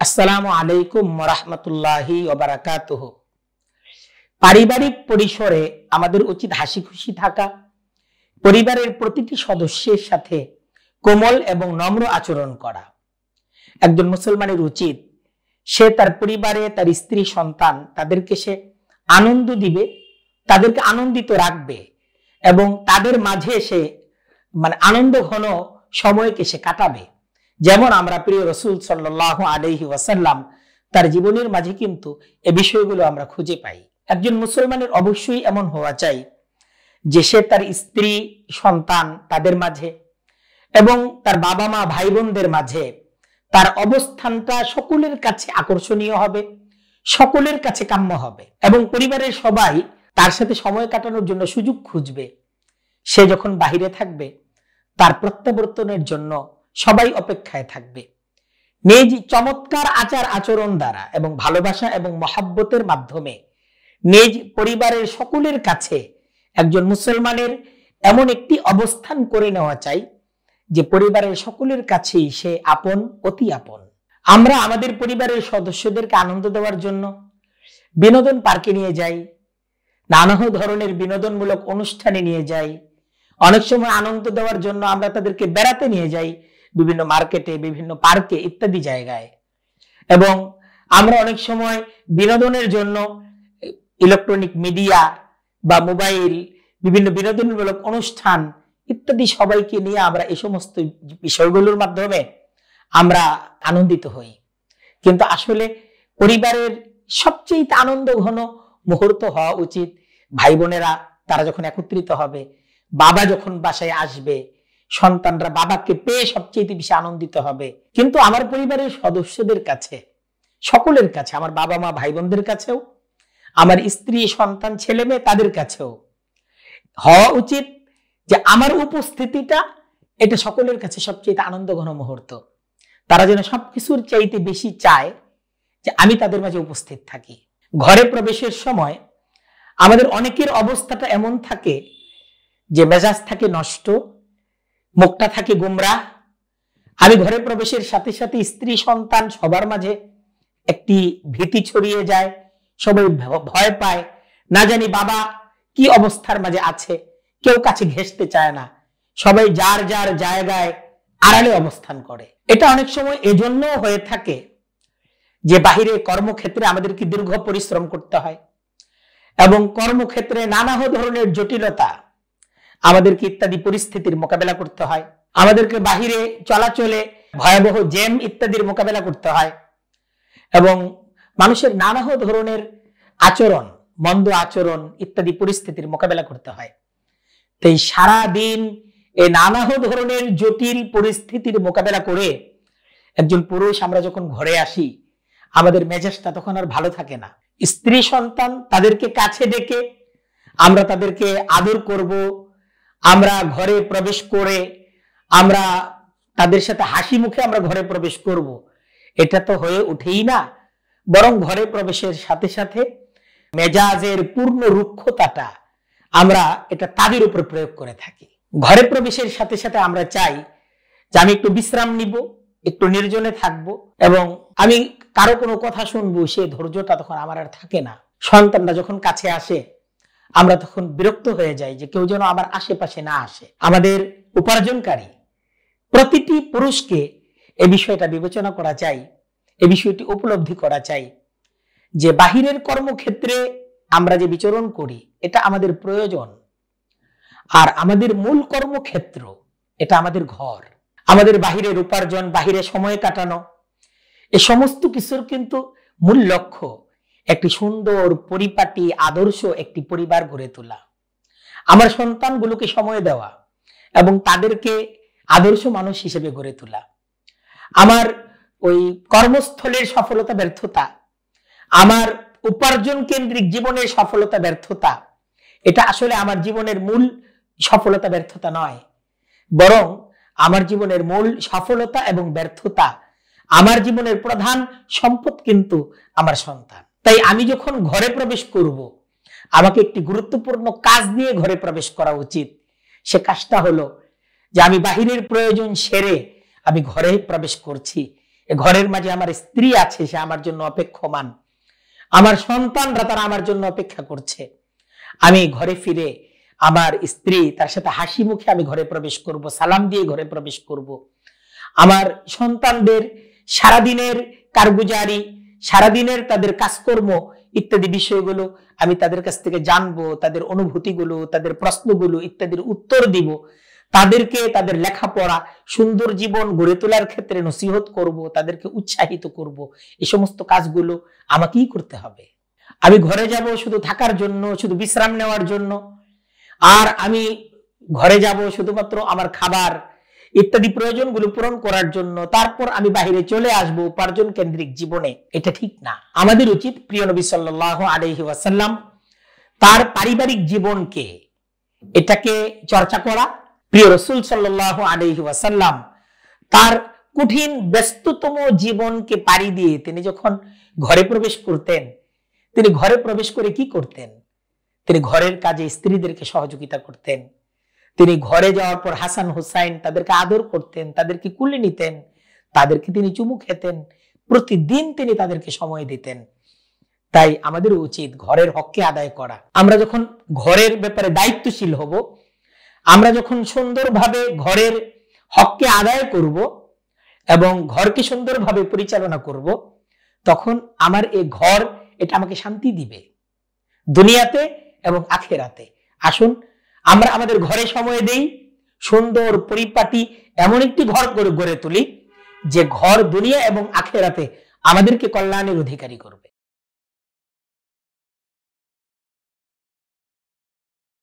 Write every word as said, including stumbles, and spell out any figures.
আসসালামু আলাইকুম ওয়া রাহমাতুল্লাহি ওয়া বারাকাতুহু। পারিবারিক পরিসরে আমাদের উচিত হাসি খুশি থাকা, পরিবারের প্রতিটি সদস্যের সাথে কোমল এবং নম্র আচরণ করা। একজন মুসলমানের উচিত সে তার পরিবারে তার স্ত্রী সন্তান তাদেরকে সে আনন্দ দিবে, তাদেরকে আনন্দিত রাখবে এবং তাদের মাঝে সে মানে আনন্দ ঘন সময়কে সে কাটাবে। যেমন আমরা প্রিয় রাসূল সাল্লাল্লাহু আলাইহি ওয়াসাল্লাম তার জীবনের মাঝে কিন্তু এই বিষয়গুলো আমরা খুঁজে পাই। একজন মুসলমানের অবশ্যই এমন হওয়া চাই যে সে তার স্ত্রী সন্তান তাদের মাঝে এবং তার বাবা মা ভাই বোনদের মাঝে তার অবস্থানটা সকলের কাছে আকর্ষণীয় হবে, সকলের কাছে কাম্য হবে এবং পরিবারের সবাই তার সাথে সময় কাটানোর জন্য সুযোগ খুঁজবে। সে যখন বাহিরে থাকবে তার প্রত্যাবর্তনের জন্য সবাই অপেক্ষায় থাকবে। নিজ চমৎকার আচার আচরণ দ্বারা এবং ভালোবাসা এবং মহাব্বতের মাধ্যমে নিজ পরিবারের সকলের কাছে একজন মুসলমানের এমন একটি অবস্থান করে নেওয়া চাই যে পরিবারের সকলের কাছেই সে আপন, অতি আপন। আমরা আমাদের পরিবারের সদস্যদেরকে আনন্দ দেওয়ার জন্য বিনোদন পার্কে নিয়ে যাই, নানা ধরনের বিনোদনমূলক অনুষ্ঠানে নিয়ে যাই। অনেক সময় আনন্দ দেওয়ার জন্য আমরা তাদেরকে বেড়াতে নিয়ে যাই বিভিন্ন মার্কেটে, বিভিন্ন পার্কে ইত্যাদি জায়গায়। এবং আমরা অনেক সময় বিনোদনের জন্য ইলেকট্রনিক মিডিয়া বা মোবাইল, বিভিন্ন বিনোদনমূলক অনুষ্ঠান ইত্যাদি সবাইকে নিয়ে আমরা এই সমস্ত বিষয়গুলোর মাধ্যমে আমরা আনন্দিত হই। কিন্তু আসলে পরিবারের সবচেয়ে আনন্দ ঘন মুহূর্ত হওয়া উচিত ভাই বোনেরা তারা যখন একত্রিত হবে, বাবা যখন বাসায় আসবে, সন্তানরা বাবাকে পেয়ে সবচেয়ে বেশি আনন্দিত হবে। কিন্তু আমার পরিবারের সদস্যদের কাছে, সকলের কাছে, আমার বাবা মা ভাই বোনদের কাছেও, আমার স্ত্রী সন্তান ছেলে মেয়ে তাদের কাছেও হওয়া উচিত যে আমার উপস্থিতিটা এটা সকলের কাছে সবচেয়ে আনন্দ ঘন মুহূর্ত। তারা যেন সবকিছুর চাইতে বেশি চায় যে আমি তাদের মাঝে উপস্থিত থাকি। ঘরে প্রবেশের সময় আমাদের অনেকের অবস্থাটা এমন থাকে যে মেজাজ থাকে নষ্ট, মুখটা থাকে গোমরাহ। আমি ঘরে প্রবেশের সাথে সাথে স্ত্রী সন্তান সবার মাঝে একটি ভীতি ছড়িয়ে যায়, সবাই ভয় পায়, না জানি বাবা কি অবস্থার মাঝে আছে, কেউ কাছে ঘেঁষতে চায় না, সবাই যার যার জায়গায় আড়ালে অবস্থান করে। এটা অনেক সময় এজন্য হয়ে থাকে যে বাহিরে কর্মক্ষেত্রে আমাদেরকে দীর্ঘ পরিশ্রম করতে হয় এবং কর্মক্ষেত্রে নানা ধরনের জটিলতা আমাদেরকে ইত্যাদি পরিস্থিতির মোকাবেলা করতে হয়। আমাদেরকে বাহিরে চলাচলে ভয়াবহ জ্যাম ইত্যাদির মোকাবেলা করতে হয় এবং মানুষের নানা ধরনের আচরণ, মন্দ আচরণ ইত্যাদি পরিস্থিতির মোকাবেলা করতে হয়। তাই সারাদিন এই নানা ধরনের জটিল পরিস্থিতির মোকাবেলা করে একজন পুরুষ আমরা যখন ঘরে আসি আমাদের মেজাজটা তখন আর ভালো থাকে না। স্ত্রী সন্তান তাদেরকে কাছে ডেকে আমরা তাদেরকে আদর করব, আমরা ঘরে প্রবেশ করে আমরা তাদের সাথে হাসি মুখে আমরা ঘরে প্রবেশ করব, এটা তো হয়ে উঠেই না। বরং ঘরে প্রবেশের সাথে সাথে মেজাজের পূর্ণ রুক্ষতাটা আমরা এটা তাদের উপর প্রয়োগ করে থাকি। ঘরে প্রবেশের সাথে সাথে আমরা চাই যে আমি একটু বিশ্রাম নিব, একটু নির্জনে থাকবো এবং আমি কারো কোনো কথা শুনবো, সে ধৈর্যটা তখন আমার আর থাকে না। সন্তানরা যখন কাছে আসে আমরা তখন বিরক্ত হয়ে যাই যে কেউ যেন আমার আশেপাশে না আসে। আমাদের উপার্জনকারী প্রতিটি পুরুষকে এ বিষয়টা বিবেচনা করা চাই, এ বিষয়টি উপলব্ধি করা চাই যে বাহিরের কর্মক্ষেত্রে আমরা যে বিচরণ করি এটা আমাদের প্রয়োজন, আর আমাদের মূল কর্মক্ষেত্র এটা আমাদের ঘর। আমাদের বাহিরের উপার্জন, বাহিরে সময় কাটানো, এ সমস্ত কিছুর কিন্তু মূল লক্ষ্য একটি সুন্দর পরিপাটি আদর্শ একটি পরিবার গড়ে তোলা, আমার সন্তানগুলোকে সময় দেওয়া এবং তাদেরকে আদর্শ মানুষ হিসেবে গড়ে তোলা। আমার ওই কর্মস্থলের সফলতা ব্যর্থতা, আমার উপার্জন কেন্দ্রিক জীবনের সফলতা ব্যর্থতা, এটা আসলে আমার জীবনের মূল সফলতা ব্যর্থতা নয়, বরং আমার জীবনের মূল সফলতা এবং ব্যর্থতা, আমার জীবনের প্রধান সম্পদ কিন্তু আমার সন্তান। তাই আমি যখন ঘরে প্রবেশ করব আমাকে একটি গুরুত্বপূর্ণ কাজ নিয়ে ঘরে প্রবেশ করা উচিত। সে কাজটা হলো যে আমি বাহিরের প্রয়োজন সেরে আমি ঘরে প্রবেশ করছি ঘরের মাঝে আমার স্ত্রী আছে, সে আমার জন্য অপেক্ষমান, আমার সন্তানরা তারা আমার জন্য অপেক্ষা করছে। আমি ঘরে ফিরে আমার স্ত্রী তার সাথে হাসি মুখে আমি ঘরে প্রবেশ করব, সালাম দিয়ে ঘরে প্রবেশ করব। আমার সন্তানদের সারাদিনের কারগুজারি, সারাদিনের তাদের কাজকর্ম ইত্যাদি বিষয়গুলো আমি তাদের কাছ থেকে জানবো, তাদের অনুভূতিগুলো, তাদের প্রশ্নগুলো ইত্যাদির উত্তর দিব। তাদেরকে তাদের লেখাপড়া, সুন্দর জীবন গড়ে তোলার ক্ষেত্রে নসিহত করব, তাদেরকে উৎসাহিত করব। এই সমস্ত কাজগুলো আমাকেই করতে হবে। আমি ঘরে যাব শুধু থাকার জন্য, শুধু বিশ্রাম নেওয়ার জন্য, আর আমি ঘরে যাব শুধুমাত্র আমার খাবার ইত্যাদি প্রয়োজনগুলো পূরণ করার জন্য, তারপর আমি বাহিরে চলে আসব উপার্জন কেন্দ্রিক জীবনে, এটা ঠিক না। আমাদের উচিত প্রিয় নবী সাল্লাল্লাহু আলাইহি ওয়াসাল্লাম তার পারিবারিক জীবনকে এটাকে চর্চা করা। প্রিয় রাসূল সাল্লাল্লাহু আলাইহি ওয়াসাল্লাম তার কঠিন ব্যস্ততম জীবনকে পাড়ি দিয়ে তিনি যখন ঘরে প্রবেশ করতেন, তিনি ঘরে প্রবেশ করে কি করতেন? তিনি ঘরের কাজে স্ত্রীদেরকে সহযোগিতা করতেন। তিনি ঘরে যাওয়ার পর হাসান হুসাইন তাদেরকে আদর করতেন, তাদেরকে কুলে নিতেন, তাদেরকে তিনি চুমু খেতেন, প্রতিদিন তিনি তাদেরকে সময় দিতেন। তাই আমাদের উচিত ঘরের হককে আদায় করা। আমরা যখন ঘরের ব্যাপারে দায়িত্বশীল হব, আমরা যখন সুন্দরভাবে ঘরের হককে আদায় করব এবং ঘরকে সুন্দরভাবে পরিচালনা করব, তখন আমার এই ঘর এটা আমাকে শান্তি দিবে দুনিয়াতে এবং আখিরাতে। আসুন আমরা আমাদের ঘরে সময় দেই, সুন্দর পরিপাটি এমন একটি ঘর গড়ে তুলি যে ঘর দুনিয়া এবং আখিরাতে আমাদেরকে কল্যাণের অধিকারী করবে।